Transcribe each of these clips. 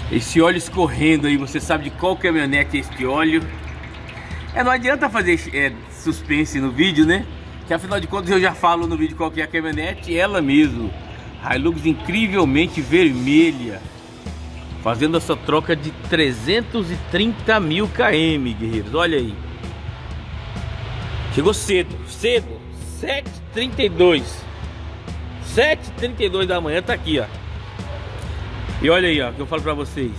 Esse óleo escorrendo aí, você sabe de qual caminhonete é este óleo? Não adianta fazer suspense no vídeo, né? Que afinal de contas eu já falo no vídeo qual que é a caminhonete, ela mesmo. Hilux incrivelmente vermelha, fazendo essa troca de 330 mil km, guerreiros. Olha aí. Chegou cedo, 7h32. 7h32 da manhã tá aqui, ó. E olha aí, ó, que eu falo pra vocês.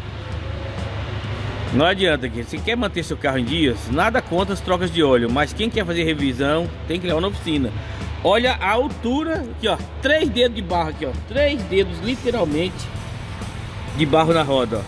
Não adianta, que se quer manter seu carro em dias, nada contra as trocas de óleo, mas quem quer fazer revisão tem que levar na oficina. Olha a altura aqui, ó, 3 dedos de barro aqui, ó, 3 dedos literalmente de barro na roda, ó.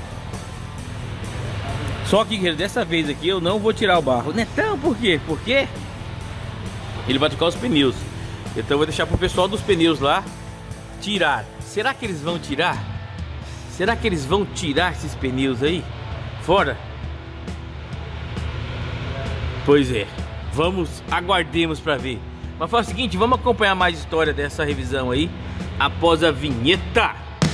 Só que dessa vez aqui eu não vou tirar o barro. Netão, por quê? Porque ele vai trocar os pneus. Então eu vou deixar pro pessoal dos pneus lá tirar. Será que eles vão tirar? Será que eles vão tirar esses pneus aí fora? Pois é, aguardemos para ver. Mas faz o seguinte, vamos acompanhar mais história dessa revisão aí após a vinheta.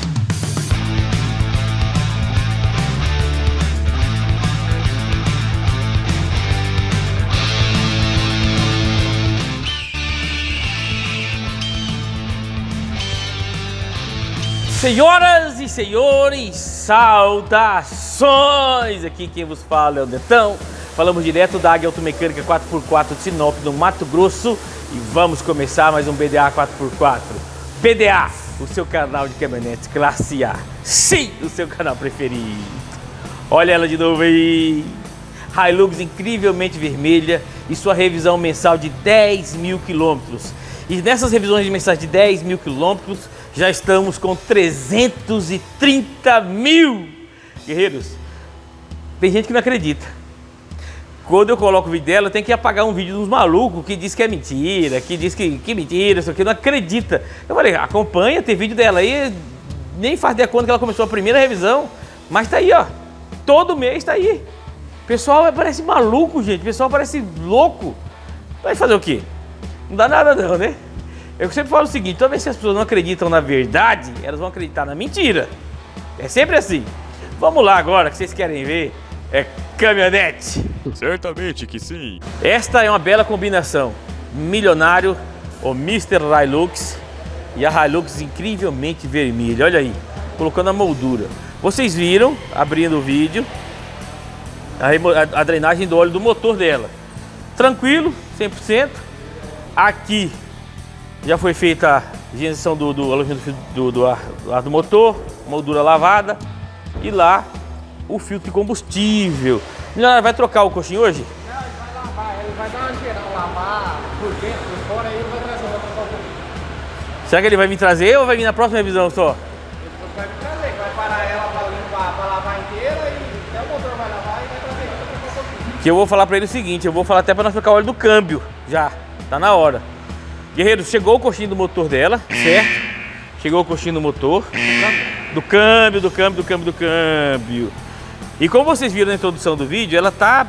Senhoras e senhores, saudações! Aqui quem vos fala é o Netão. Falamos direto da Águia Automecânica 4x4 de Sinop, no Mato Grosso. E vamos começar mais um BDA 4x4. BDA, o seu canal de caminhonetes classe A. Sim, o seu canal preferido. Olha ela de novo aí. Hilux incrivelmente vermelha e sua revisão mensal de 10 mil quilômetros. E nessas revisões de mensais de 10 mil quilômetros, já estamos com 330 mil. Guerreiros, tem gente que não acredita. Quando eu coloco o vídeo dela, eu tenho que apagar um vídeo dos malucos que diz que é mentira, que diz que mentira, isso aqui, não acredita. Eu falei, acompanha, tem vídeo dela aí, nem faz de conta que ela começou a primeira revisão, mas tá aí, ó, todo mês tá aí. O pessoal parece maluco, gente, o pessoal parece louco. Vai fazer o quê? Não dá nada não, né? Eu sempre falo o seguinte, toda vez que as pessoas não acreditam na verdade, elas vão acreditar na mentira. É sempre assim. Vamos lá agora, que vocês querem ver é caminhonete. Certamente que sim. Esta é uma bela combinação. Milionário, o Mr. Hilux e a Hilux incrivelmente vermelha. Olha aí, colocando a moldura. Vocês viram, abrindo o vídeo, a drenagem do óleo do motor dela. Tranquilo, 100%. Aqui já foi feita a higienização do ar do motor, moldura lavada. E lá o filtro de combustível. Milionário, vai trocar o coxinho hoje? Não, ele vai lavar, ele vai dar uma geral, lavar por dentro, por fora, aí ele vai trazer outra coisa. Será que ele vai vir trazer ou vai vir na próxima revisão só? Ele vai vir trazer, vai parar ela para limpar, para lavar inteira e até o motor vai lavar e vai trazer outra coisa. Que eu vou falar pra ele o seguinte, eu vou falar até pra nós trocar o óleo do câmbio, já, tá na hora. Guerreiro, chegou o coxinho do motor dela, certo? Chegou o coxinho do motor, do câmbio. E como vocês viram na introdução do vídeo, ela tá...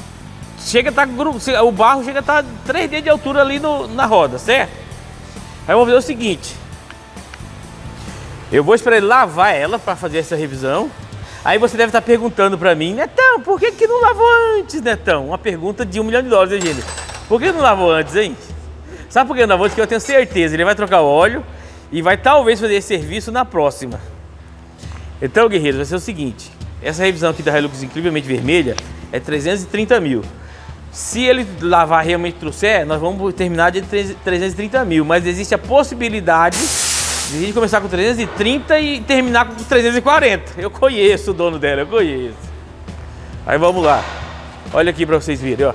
o barro chega a estar 3 dedos de altura ali na roda, certo? Aí eu vou fazer o seguinte. Eu vou esperar ele lavar ela para fazer essa revisão. Aí você deve estar perguntando para mim, Netão, por que não lavou antes, Netão? Uma pergunta de $1 milhão, hein, gente? Por que não lavou antes, hein? Sabe por que não lavou? Porque eu tenho certeza, ele vai trocar o óleo e vai talvez fazer esse serviço na próxima. Então, guerreiros, vai ser o seguinte. Essa revisão aqui da Hilux incrivelmente vermelha é 330 mil. Se ele lavar realmente trouxer, nós vamos terminar de 330 mil. Mas existe a possibilidade de a gente começar com 330 e terminar com 340. Eu conheço o dono dela, eu conheço. Aí vamos lá. Olha aqui para vocês verem, ó.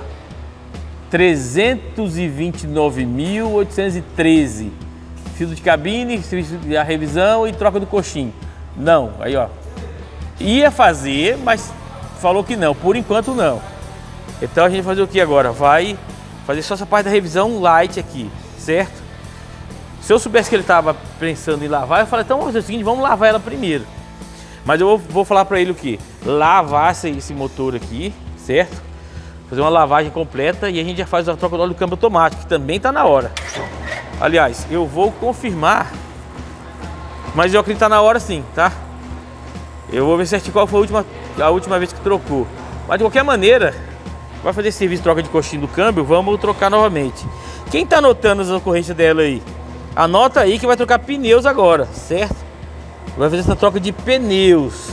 329.813. Filtro de cabine, a revisão e troca do coxinho. Não, aí ó. Ia fazer, mas falou que não, por enquanto não. Então a gente vai fazer o que agora? Vai fazer só essa parte da revisão light aqui, certo? Se eu soubesse que ele estava pensando em lavar, eu falei, então vamos fazer o seguinte, vamos lavar ela primeiro. Mas eu vou falar para ele o que? Lavar esse motor aqui, certo? Fazer uma lavagem completa e a gente já faz a troca do óleo do câmbio automático, que também está na hora. Aliás, eu vou confirmar, mas eu acredito que está na hora sim, tá? Eu vou ver certinho qual foi a última vez que trocou. Mas de qualquer maneira, vai fazer esse serviço de troca de coxinha do câmbio, vamos trocar novamente. Quem tá anotando as ocorrências dela aí? Anota aí que vai trocar pneus agora, certo? Vai fazer essa troca de pneus.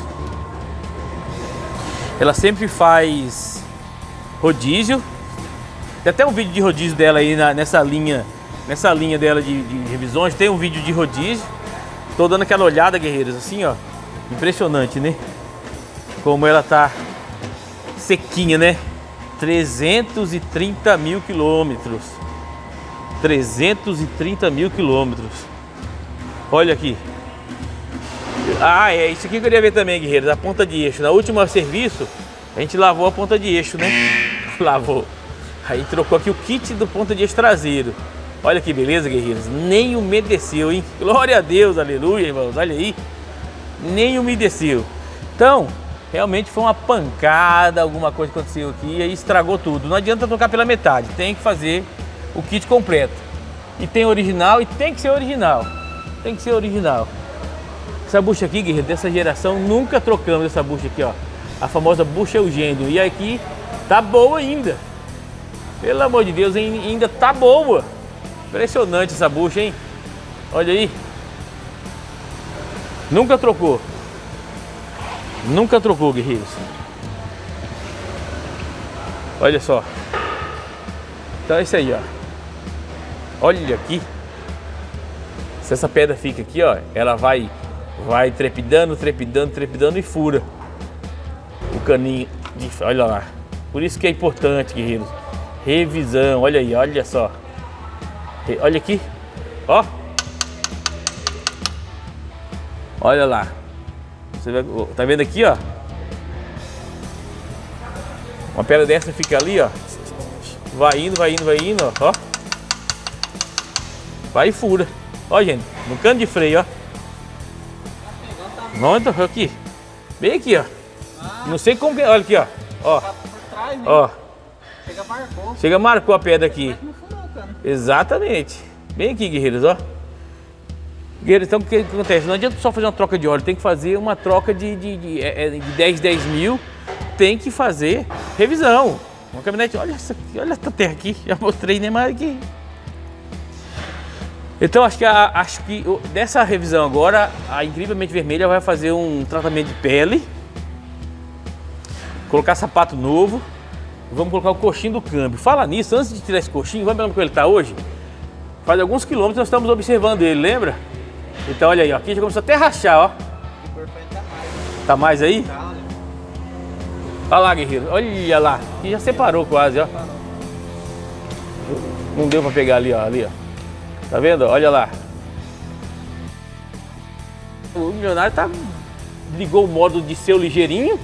Ela sempre faz rodízio. Tem até um vídeo de rodízio dela aí nessa linha dela de revisões. Tem um vídeo de rodízio. Tô dando aquela olhada, guerreiros, assim, ó. Impressionante, né? Como ela tá sequinha, né? 330 mil quilômetros. 330 mil quilômetros. Olha aqui. Ah, é isso aqui que eu queria ver também, guerreiros. A ponta de eixo. Na última serviço, a gente lavou a ponta de eixo, né? Lavou. Aí trocou aqui o kit do ponta de eixo traseiro. Olha que beleza, guerreiros. Nem umedeceu, hein? Glória a Deus, aleluia, irmãos. Olha aí. Nem umedeceu. Então, realmente foi uma pancada, alguma coisa aconteceu aqui e aí estragou tudo. Não adianta trocar pela metade, tem que fazer o kit completo. E tem original e tem que ser original. Tem que ser original. Essa bucha aqui, guerreiro, dessa geração, nunca trocamos essa bucha aqui, ó. A famosa bucha Eugênio. E aqui tá boa ainda. Pelo amor de Deus, ainda tá boa. Impressionante essa bucha, hein? Olha aí. Nunca trocou. Nunca trocou, guerreiros. Olha só. Então é isso aí, ó. Olha aqui. Se essa pedra fica aqui, ó, ela vai trepidando, trepidando, trepidando e fura o caninho de... Olha lá. Por isso que é importante, guerreiros. Revisão. Olha aí, olha só. Olha aqui. Ó. Olha lá. Você tá vendo aqui, ó? Uma pedra dessa fica ali, ó. Vai indo, vai indo, vai indo, ó. Vai e fura. Ó, gente, no cano de freio, ó. Onde? Aqui. Bem aqui, ó. Não sei como que... Olha aqui, ó. Ó. Ó. Chega, marcou a pedra aqui. Exatamente. Bem aqui, guerreiros, ó. Guerreiros, então o que acontece? Não adianta só fazer uma troca de óleo, tem que fazer uma troca de 10 mil. Tem que fazer revisão. Uma caminhonete, olha essa aqui, olha essa terra aqui. Já mostrei, nem mais aqui. Então acho que dessa revisão agora, a Incrivelmente Vermelha vai fazer um tratamento de pele. Colocar sapato novo. Vamos colocar o coxinho do câmbio. Fala nisso, antes de tirar esse coxinho, vamos ver como ele está hoje? Faz alguns quilômetros nós estamos observando ele, lembra? Então olha aí, ó, aqui já começou até a rachar, ó. Tá mais aí? Olha lá, guerreiro, olha lá. Aqui já separou quase, ó. Não deu para pegar ali, ó, ali, ó. Tá vendo? Olha lá. O milionário ligou o modo de seu ligeirinho.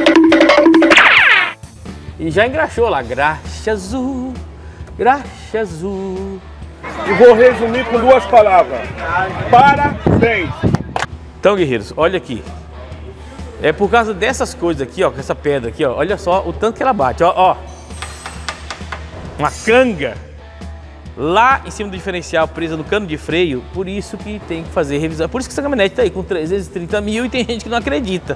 E já engraxou lá, graxa azul, graxa azul. E vou resumir com duas palavras. Parabéns! Então, guerreiros, olha aqui. É por causa dessas coisas aqui, ó, com essa pedra aqui, ó. Olha só o tanto que ela bate, ó, ó. Uma canga lá em cima do diferencial, presa no cano de freio. Por isso que tem que fazer revisão. Por isso que essa caminhonete tá aí com 330 mil e tem gente que não acredita.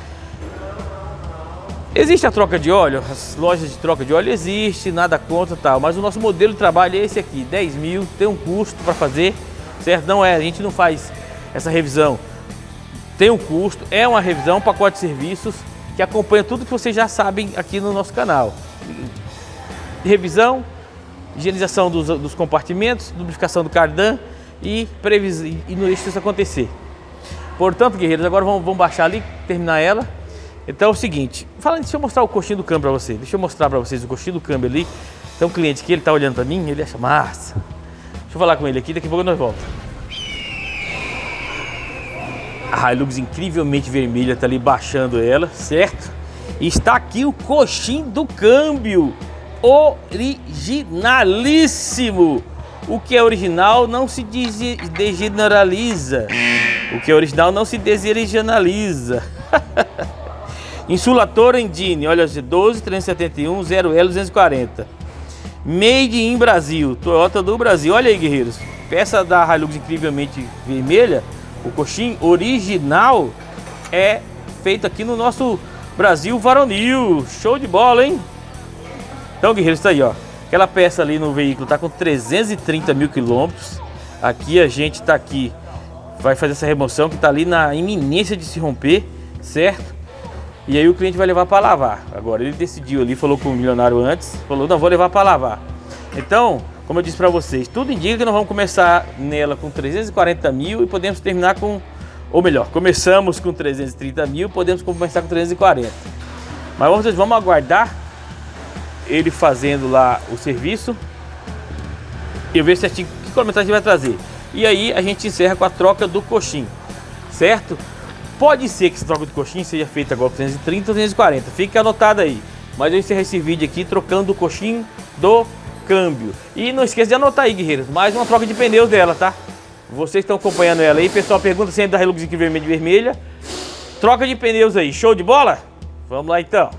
Existe a troca de óleo, as lojas de troca de óleo existe, nada contra tal, mas o nosso modelo de trabalho é esse aqui, 10 mil, tem um custo para fazer, certo? Não é, a gente não faz essa revisão, tem um custo, é uma revisão, um pacote de serviços que acompanha tudo que vocês já sabem aqui no nosso canal. Revisão, higienização dos compartimentos, lubrificação do cardan e previsão, e não deixa isso acontecer. Portanto, guerreiros, agora vamos baixar ali, terminar ela. Então é o seguinte, deixa eu mostrar o coxinho do câmbio para você. Deixa eu mostrar para vocês o coxinho do câmbio ali. Tem um cliente que ele tá olhando para mim, ele acha massa. Deixa eu falar com ele aqui, daqui a pouco nós voltamos. A Hilux incrivelmente vermelha tá ali baixando ela, certo? E está aqui o coxinho do câmbio, originalíssimo. O que é original não se degeneraliza. O que é original não se desoriginaliza. Insulator Engine, olha, 12371 0L240. Made in Brasil, Toyota do Brasil. Olha aí, guerreiros. Peça da Hilux incrivelmente vermelha. O coxinho original é feito aqui no nosso Brasil varonil. Show de bola, hein? Então, guerreiros, está aí, ó. Aquela peça ali no veículo tá com 330 mil quilômetros. Aqui a gente tá aqui, vai fazer essa remoção que tá ali na iminência de se romper, certo? E aí o cliente vai levar para lavar. Agora ele decidiu ali, falou com o milionário antes, falou, não, vou levar para lavar. Então, como eu disse para vocês, tudo indica que nós vamos começar nela com 340 mil e podemos terminar com, ou melhor, começamos com 330 mil e podemos começar com 340. Mas vamos aguardar ele fazendo lá o serviço e ver certinho que quilometragem vai trazer. E aí a gente encerra com a troca do coxim, certo? Pode ser que essa troca de coxim seja feita agora com 330 ou 340, fique anotado aí. Mas eu encerro esse vídeo aqui trocando o coxim do câmbio. E não esqueça de anotar aí, guerreiros, mais uma troca de pneus dela, tá? Vocês estão acompanhando ela aí, pessoal pergunta sempre da Hilux vermelha. Troca de pneus aí, show de bola? Vamos lá então.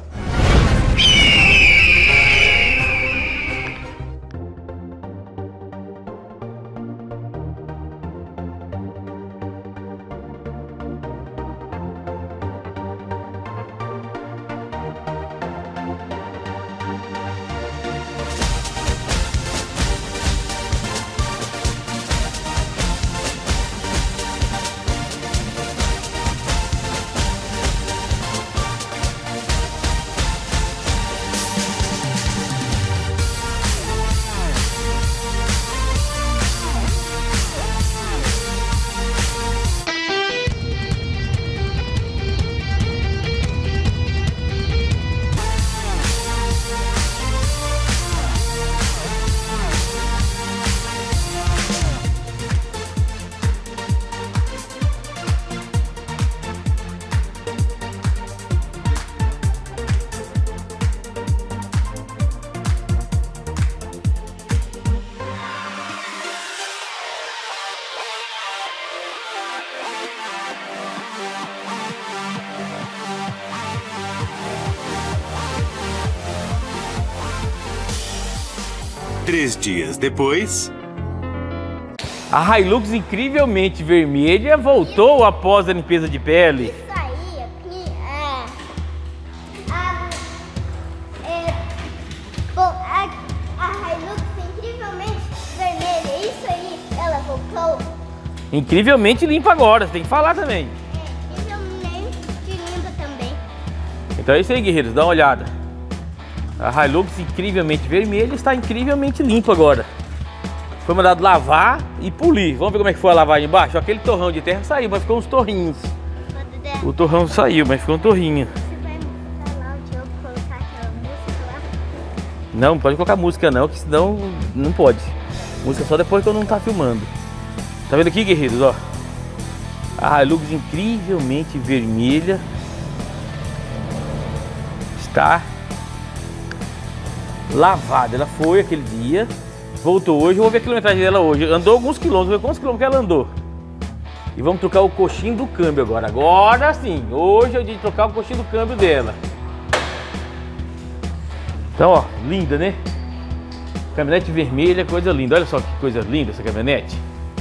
Três dias depois... A Hilux incrivelmente vermelha voltou após a limpeza de pele. Isso aí a Hilux incrivelmente vermelha, isso aí, ela voltou. Incrivelmente limpa agora, você tem que falar também. Incrivelmente limpa também. Então é isso aí, guerreiros, dá uma olhada. A Hilux incrivelmente vermelha está incrivelmente limpa agora. Foi mandado lavar e polir. Vamos ver como é que foi a lavagem embaixo? Aquele torrão de terra saiu, mas ficou uns torrinhos. O torrão saiu, mas ficou um torrinho. Você vai mostrar lá onde eu colocar aquela música lá? Não pode colocar música não, que senão não pode. Música só depois que eu não tá filmando. Tá vendo aqui, guerreiros, ó? A Hilux incrivelmente vermelha está lavada. Ela foi aquele dia, voltou hoje. Eu vou ver a quilometragem dela hoje. Andou alguns quilômetros, vou ver quantos quilômetros que ela andou. E vamos trocar o coxinho do câmbio agora. Agora sim, hoje é o dia de trocar o coxinho do câmbio dela. Então, ó, linda, né? Caminhonete vermelha, coisa linda. Olha só que coisa linda essa caminhonete.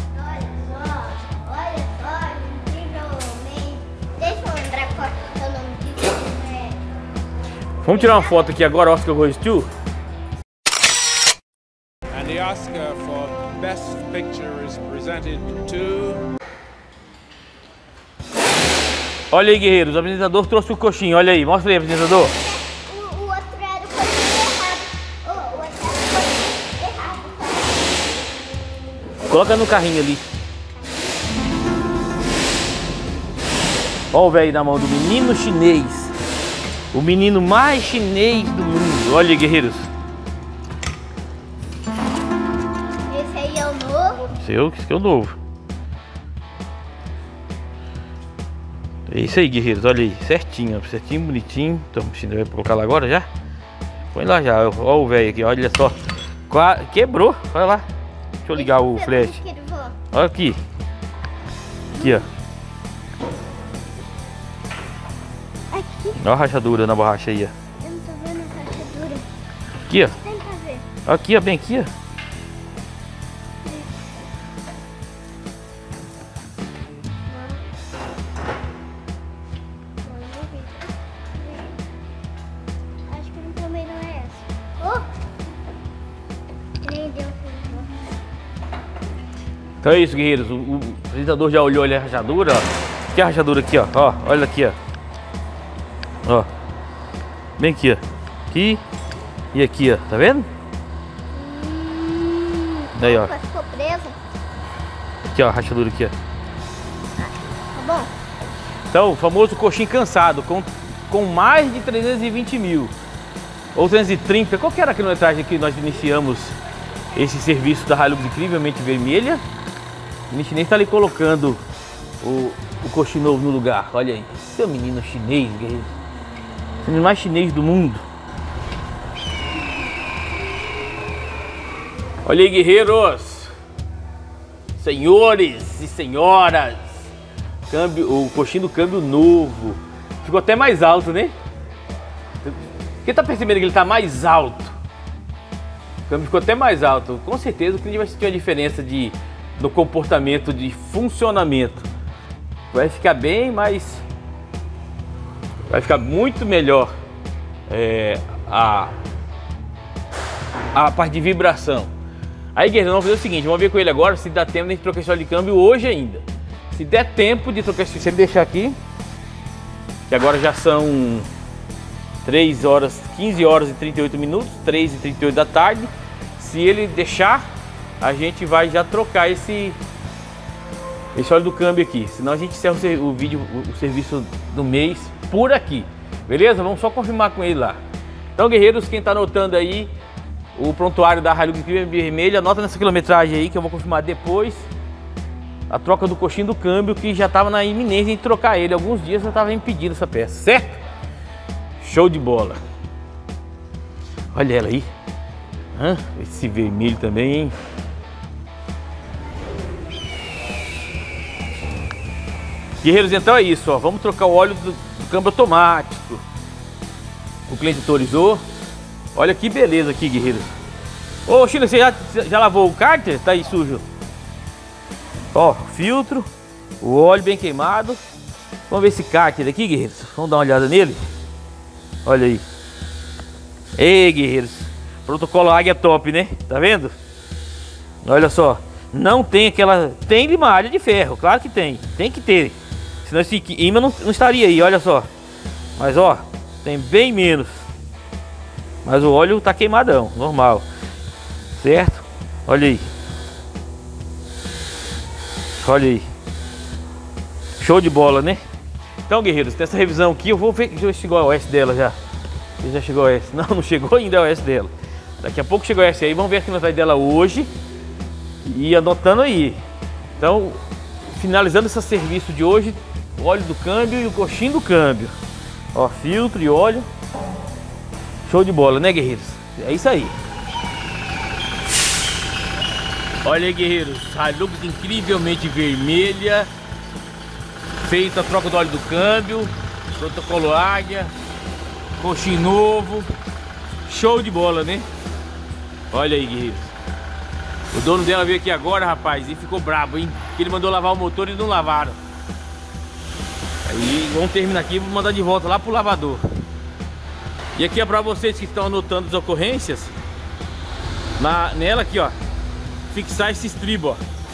Olha só, incrivelmente. Deixa eu lembrar qual é o nome disso. Vamos tirar uma foto aqui agora, Oscar Goes to. And the Oscar for Best Picture is presented to... Olha aí, guerreiros, o apresentador trouxe o coxinho, olha aí, mostra aí, apresentador. O outro era o coxinho errado. O outro era o coxinho errado. Coloca no carrinho ali. Olha o velho na mão do menino chinês. O menino mais chinês do mundo. Olha aí, guerreiros. Esse aí é o novo. Esse é o novo. É isso aí, guerreiros, olha aí, certinho, certinho, bonitinho. Então, o China vai colocar lá agora já? Põe lá já, olha o velho aqui, olha só. Quebrou, olha lá. Deixa eu ligar o flash. Olha aqui. Aqui, ó. Aqui, Olha a rachadura na borracha aí, ó. eu não tô vendo a rachadura. Aqui, ó. Tenta ver. Aqui, ó, bem aqui, ó. Então é isso, guerreiros. O apresentador já olhou ali a rachadura, ó. Aqui a rachadura aqui, ó. Ó, olha aqui, ó. Ó. Bem aqui, ó. Aqui e aqui, ó. Tá vendo? Daí, ó. Ficou preso. Aqui, ó, a rachadura aqui, ó. Tá bom. Então, o famoso coxinho cansado, com mais de 320 mil. Ou 330. Qual que era a quilometragem que nós iniciamos esse serviço da Hilux incrivelmente vermelha? O chinês está ali colocando o coxinho novo no lugar. Olha aí. Seu menino chinês, guerreiro. O menino mais chinês do mundo. Olha aí, guerreiros. Senhores e senhoras. O coxinho do câmbio novo. Ficou até mais alto, né? Quem tá percebendo que ele tá mais alto? O câmbio ficou até mais alto. Com certeza o cliente vai sentir uma diferença no comportamento de funcionamento. Vai ficar bem mais... Vai ficar muito melhor a parte de vibração. Aí, guerreiro, vamos fazer o seguinte. Vamos ver com ele agora se dá tempo de trocar esse óleo de câmbio hoje ainda. Se der tempo de trocar esse óleo, se ele deixar aqui, que agora já são 3 horas, 15 horas e 38 minutos, 3h38 da tarde. Se ele deixar, a gente vai já trocar esse óleo do câmbio aqui. Senão a gente encerra o serviço do mês por aqui. Beleza? Vamos só confirmar com ele lá. Então, guerreiros, quem está anotando aí o prontuário da Hilux vermelha, anota nessa quilometragem aí que eu vou confirmar depois. A troca do coxinho do câmbio, que já estava na iminência de trocar ele. Alguns dias eu estava impedindo essa peça, certo? Show de bola. Olha ela aí. Esse vermelho também, hein? Guerreiros, então é isso, ó. Vamos trocar o óleo do câmbio automático. O cliente autorizou. Olha que beleza aqui, guerreiros. Ô, Chile, você já lavou o cárter? Tá aí sujo. Ó, filtro, o óleo bem queimado. Vamos ver esse cárter aqui, guerreiros. Vamos dar uma olhada nele. Olha aí. Ei, guerreiros. Protocolo Águia top, né? Tá vendo? Olha só. Não tem aquela... Tem limalha de ferro, claro que tem. Tem que ter. Senão esse imã não estaria aí, olha só. Mas ó, tem bem menos. Mas o óleo tá queimadão, normal. Certo? Olha aí. Olha aí. Show de bola, né? Então, guerreiros, nessa revisão aqui eu vou ver que já chegou a OS dela já. Já chegou a OS. Não chegou ainda a OS dela. Daqui a pouco chegou a OS aí. Vamos ver a quilometragem dela hoje. E anotando aí. Então, finalizando esse serviço de hoje, o óleo do câmbio e o coxinho do câmbio. Ó, filtro e óleo. Show de bola, né, guerreiros? É isso aí. Olha aí, guerreiros. Hilux incrivelmente vermelha. Feita a troca do óleo do câmbio. Protocolo Águia. Coxinho novo. Show de bola, né? Olha aí, guerreiros. O dono dela veio aqui agora, rapaz, e ficou brabo, hein? Porque ele mandou lavar o motor e não lavaram. Aí vamos terminar aqui e vou mandar de volta lá pro lavador. E aqui é pra vocês que estão anotando as ocorrências. Nela aqui, ó. Fixar esse estribo, ó.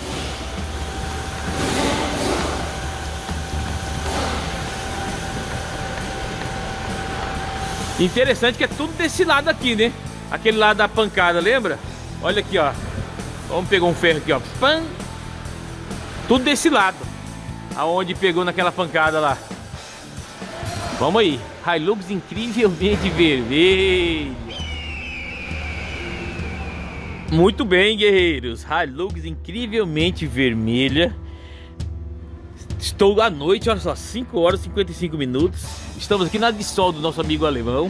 Interessante que é tudo desse lado aqui, né? Aquele lado da pancada, lembra? Olha aqui, ó. Vamos pegar um ferro aqui, ó. Pam! Tudo desse lado. Aonde pegou naquela pancada lá. Vamos aí. Hilux incrivelmente vermelha. Muito bem, guerreiros. Hilux incrivelmente vermelha. Estou à noite, olha só, 5 horas e 55 minutos. Estamos aqui na de sol do nosso amigo alemão.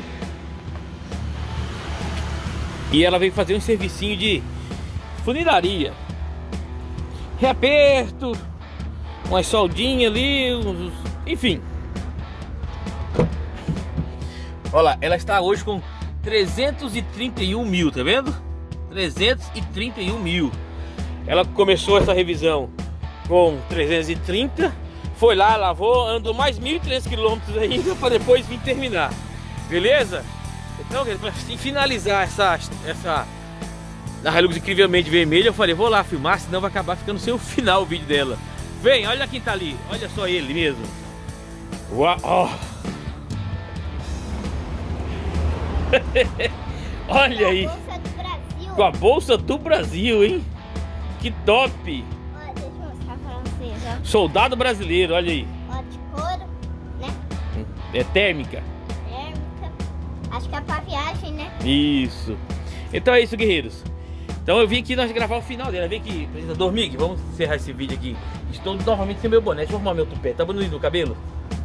E ela veio fazer um servicinho de funilaria. Reaperto, umas soldinhas ali, enfim. Olha lá, ela está hoje com 331 mil, tá vendo? 331 mil. Ela começou essa revisão com 330, foi lá, lavou, andou mais 1.300 quilômetros ainda para depois vir terminar. Beleza? Então, para finalizar na Hilux incrivelmente vermelha. Eu falei, vou lá filmar, senão vai acabar ficando sem o final o vídeo dela. Vem, olha quem tá ali, olha só ele mesmo. Uau! Oh. Olha aí, com a bolsa do Brasil, hein? Que top! Olha, deixa eu mostrar pra vocês, ó. Soldado brasileiro, olha aí. Ó, de couro, né? É térmica. Térmica. Acho que é pra viagem, né? Isso. Então é isso, guerreiros. Então eu vim aqui nós gravar o final dela. Vem aqui, apresentador Mig, vamos encerrar esse vídeo aqui. Estou novamente sem meu boné. Deixa eu arrumar meu tupé. Tá bonito no cabelo?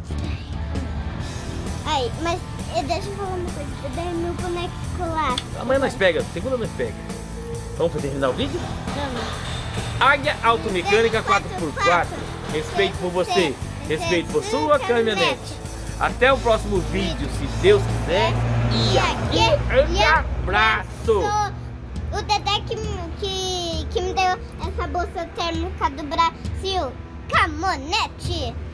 Aí, mas deixa eu falar uma coisa. Daí meu boneco ficou lá. Amanhã nós pega, segunda nós pega. Vamos terminar o vídeo? Vamos. Águia Automecânica 4x4. Respeito por você, respeito por sua caminhonete. Até o próximo vídeo, se Deus quiser. E aquele abraço. O Dedé que me deu essa bolsa térmica do Brasil. Camonete.